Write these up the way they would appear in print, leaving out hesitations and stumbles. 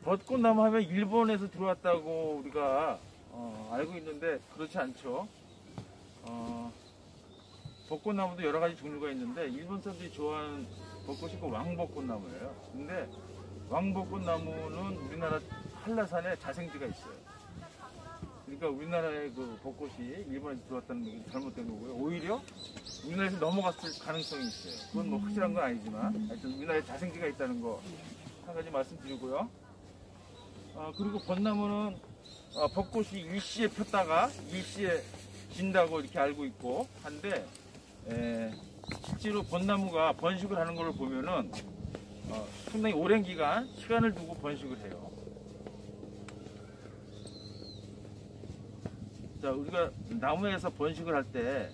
벚꽃나무 하면 일본에서 들어왔다고 우리가 알고 있는데 그렇지 않죠. 벚꽃나무도 여러 가지 종류가 있는데 일본 사람들이 좋아하는 벚꽃이 그 왕벚꽃나무예요. 근데 왕벚꽃나무는 우리나라 한라산에 자생지가 있어요. 그러니까 우리나라의 그 벚꽃이 일본에서 들어왔다는 게 잘못된 거고요. 오히려 우리나라에서 넘어갔을 가능성이 있어요. 그건 뭐 확실한 건 아니지만 하여튼 우리나라에 자생지가 있다는 거 한 가지 말씀드리고요. 그리고 벚나무는 벚꽃이 일시에 폈다가 일시에 진다고 이렇게 알고 있고 한데 실제로 벚나무가 번식을 하는 걸 보면은 상당히 오랜 기간 시간을 두고 번식을 해요. 자, 우리가 나무에서 번식을 할 때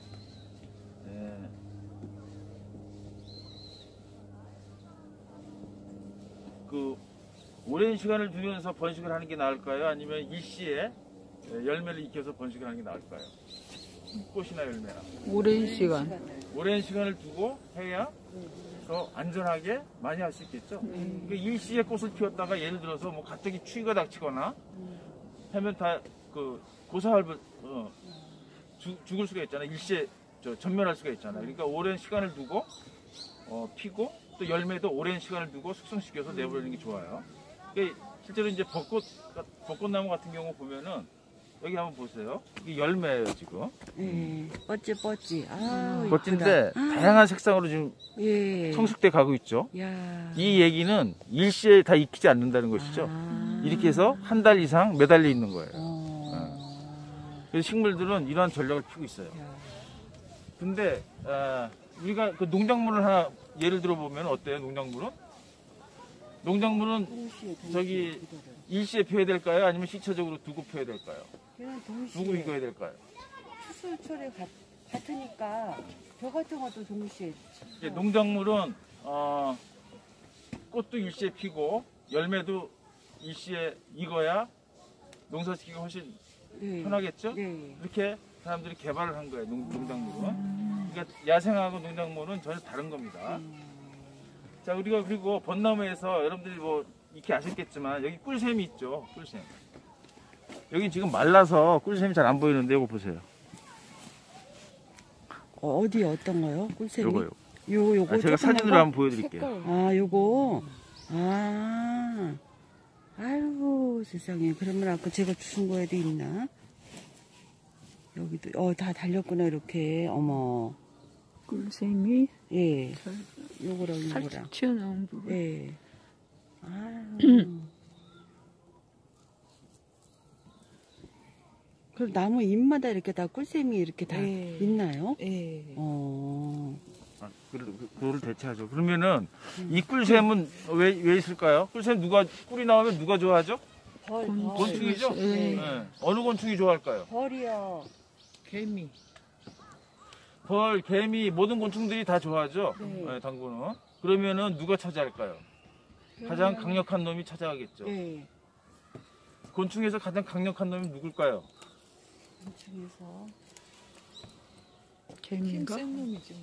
그 오랜 시간을 두면서 번식을 하는 게 나을까요? 아니면 일시에 열매를 익혀서 번식을 하는 게 나을까요? 꽃이나 열매나. 오랜 시간. 오랜 시간을 두고 해야 더 안전하게 많이 할 수 있겠죠. 그러니까 일시에 꽃을 피웠다가 예를 들어서 뭐 갑자기 추위가 닥치거나 하면 다 그 고사할 죽을 수가 있잖아요. 일시에 전멸할 수가 있잖아요. 그러니까 오랜 시간을 두고 피고 또 열매도 오랜 시간을 두고 숙성시켜서 내버리는 게 좋아요. 그러니까 실제로 이제 벚꽃나무 같은 경우 보면은 여기 한번 보세요. 이게 열매예요 지금. 뻗지. 벚인데 다양한 색상으로 지금 성숙돼 가고 있죠. 야. 이 얘기는 일시에 다 익히지 않는다는 것이죠. 이렇게 해서 한 달 이상 매달려 있는 거예요. 그래서 식물들은 이러한 전략을 피고 있어요. 근데 우리가 그 농작물을 하나 예를 들어 보면 어때요? 농작물은 저기 일시에 피워야 될까요? 아니면 시차적으로 두고 피워야 될까요? 두고 익어야 될까요? 추수철에 같으니까 벼 같은 것도 동시에. 농작물은 꽃도 일시에 피고 열매도 일시에 익어야 농사짓기가 훨씬 편하겠죠? 이렇게 사람들이 개발을 한 거예요. 농작물은. 그러니까 야생하고 농작물은 전혀 다른 겁니다. 자, 우리가 그리고 벚나무에서 여러분들이 뭐 익히 아셨겠지만 여기 꿀샘이 있죠. 꿀샘. 여기 지금 말라서 꿀샘이 잘 안 보이는데 이거 보세요. 어디 어떤 거요? 꿀샘이? 요거요. 요거 제가 사진으로 한번 보여드릴게요. 요거. 아이고 세상에. 그러면 아까 제가 주신 거에도 있나? 여기도 다 달렸구나 이렇게. 어머. 꿀샘이 요거랑 살짝 튀어나온 부분. 그럼 나무 잎마다 이렇게 다 꿀샘이 이렇게 다 있나요? 그거를 대체하죠. 그러면은 이 꿀샘은 왜 있을까요? 꿀샘 꿀이 나오면 누가 좋아하죠? 곤충이죠? 어느 곤충이 좋아할까요? 벌이요. 개미. 벌, 개미, 모든 곤충들이 다 좋아하죠? 당구는. 그러면은 누가 차지할까요? 가장 강력한 놈이 차지하겠죠. 곤충에서 가장 강력한 놈이 누굴까요? 곤충에서 개미인가? 센 놈이지.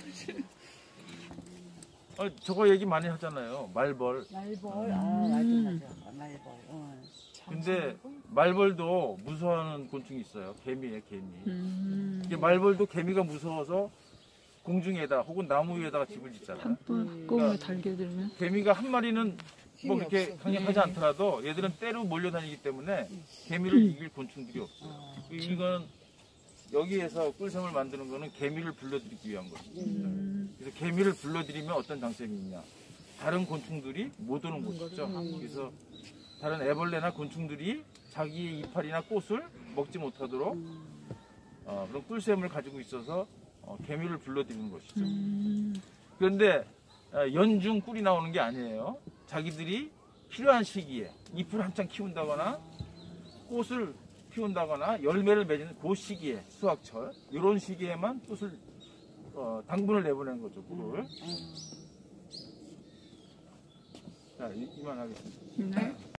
저거 얘기 많이 하잖아요. 말벌. 맞아. 말벌. 근데 말벌도 무서워하는 곤충이 있어요. 개미예요, 개미. 말벌도 개미가 무서워서 공중에다 혹은 나무 위에다가 집을 짓잖아요. 한꺼번에 달게 되면 개미가 한 마리는 뭐 그렇게 강력하지 않더라도 얘들은 때로 몰려다니기 때문에 개미를 이길 곤충들이 없어요. 이건 여기에서 꿀샘을 만드는 거는 개미를 불러들이기 위한 거죠. 그래서 개미를 불러들이면 어떤 장점이 있냐? 다른 곤충들이 못 오는 곳이죠. 그래서 다른 애벌레나 곤충들이 자기의 이파리나 꽃을 먹지 못하도록 그런 꿀샘을 가지고 있어서 개미를 불러들이는 것이죠. 그런데 연중 꿀이 나오는 게 아니에요. 자기들이 필요한 시기에 잎을 한창 키운다거나 꽃을 피운다거나 열매를 맺는 그 시기에 수확철 이런 시기에만 꽃을 당분을 내보내는 거죠. 꿀을. 자, 이만하겠습니다.